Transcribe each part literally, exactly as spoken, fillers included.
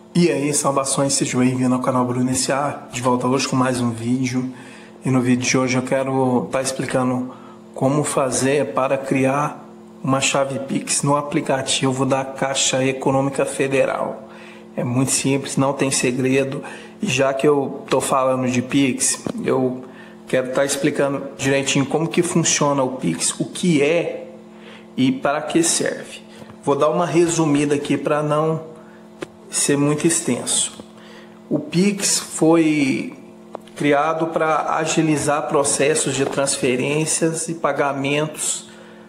E aí, saudações, seja bem-vindo ao canal Bruno S A, de volta hoje com mais um vídeo. E no vídeo de hoje eu quero estar explicando como fazer para criar uma chave Pix no aplicativo da Caixa Econômica Federal. É muito simples, não tem segredo. E já que eu estou falando de Pix, eu quero estar explicando direitinho como que funciona o Pix, o que é e para que serve. Vou dar uma resumida aqui para não ser muito extenso. O Pix foi criado para agilizar processos de transferências e pagamentos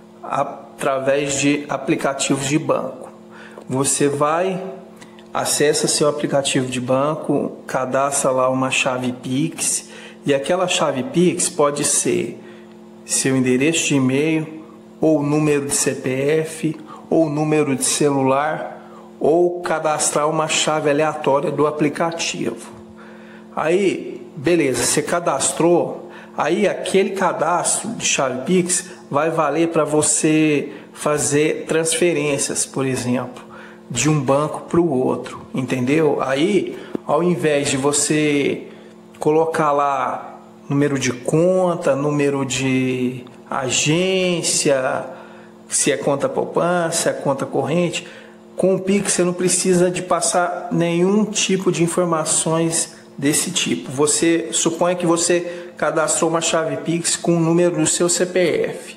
através de aplicativos de banco. Você vai, acessa seu aplicativo de banco, cadastra lá uma chave Pix, e aquela chave Pix pode ser seu endereço de e-mail, ou número de C P F, ou número de celular, ou cadastrar uma chave aleatória do aplicativo. Aí, beleza, você cadastrou, aí aquele cadastro de chave Pix vai valer para você fazer transferências, por exemplo, de um banco para o outro, entendeu? Aí, ao invés de você colocar lá número de conta, número de agência, se é conta poupança, se é conta corrente, com o Pix você não precisa de passar nenhum tipo de informações desse tipo. Você supõe que você cadastrou uma chave Pix com o número do seu C P F.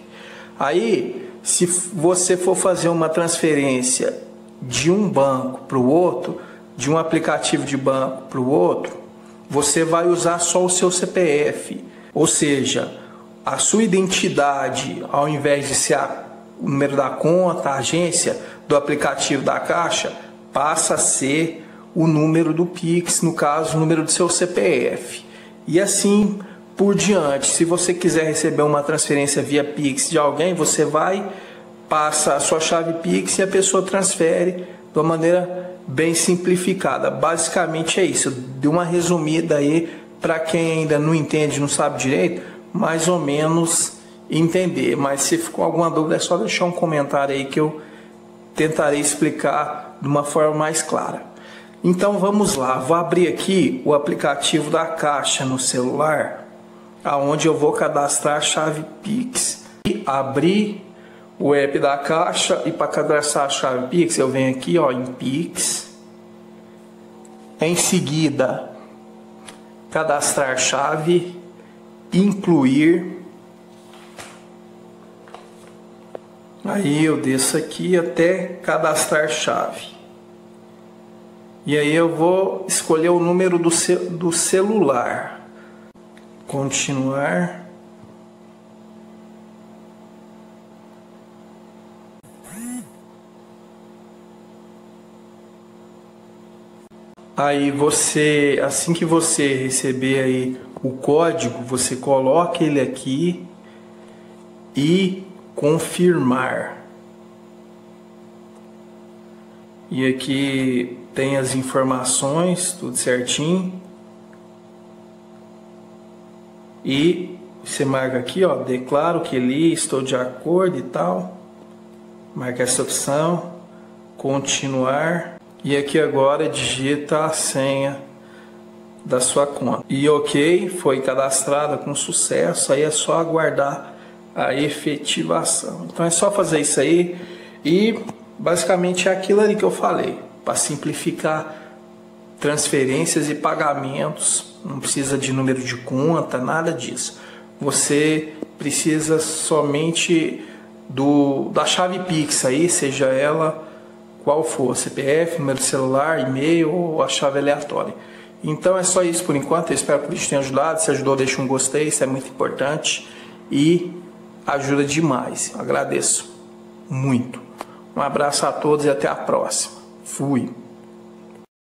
Aí, se você for fazer uma transferência de um banco para o outro, de um aplicativo de banco para o outro, você vai usar só o seu C P F. Ou seja, a sua identidade, ao invés de ser a, o número da conta, a agência do aplicativo da Caixa, passa a ser o número do Pix, no caso, o número do seu C P F. E assim por diante. Se você quiser receber uma transferência via Pix de alguém, você vai, passa a sua chave Pix e a pessoa transfere de uma maneira bem simplificada. Basicamente é isso. Dei uma resumida aí para quem ainda não entende, não sabe direito, mais ou menos entender. Mas se ficou alguma dúvida, é só deixar um comentário aí que eu tentarei explicar de uma forma mais clara. Então vamos lá, vou abrir aqui o aplicativo da Caixa no celular, aonde eu vou cadastrar a chave Pix. E abrir o app da Caixa, e para cadastrar a chave Pix eu venho aqui, ó, em Pix. Em seguida, cadastrar chave, incluir. Aí eu desço aqui até cadastrar chave. E aí eu vou escolher o número do, ce do celular. Continuar. Aí você, assim que você receber aí o código, você coloca ele aqui e confirmar. E aqui tem as informações, tudo certinho. E você marca aqui, ó, declaro que li, estou de acordo e tal. Marca essa opção, continuar. E aqui agora digita a senha da sua conta. E ok, foi cadastrada com sucesso, aí é só aguardar a efetivação. Então é só fazer isso aí e basicamente é aquilo ali que eu falei, para simplificar transferências e pagamentos. Não precisa de número de conta, nada disso. Você precisa somente do, da chave Pix aí, seja ela qual for, C P F, número de celular, e-mail ou a chave aleatória. Então é só isso por enquanto, eu espero que o vídeo tenha ajudado. Se ajudou, deixa um gostei, isso é muito importante e ajuda demais. Eu agradeço muito. Um abraço a todos e até a próxima. Fui.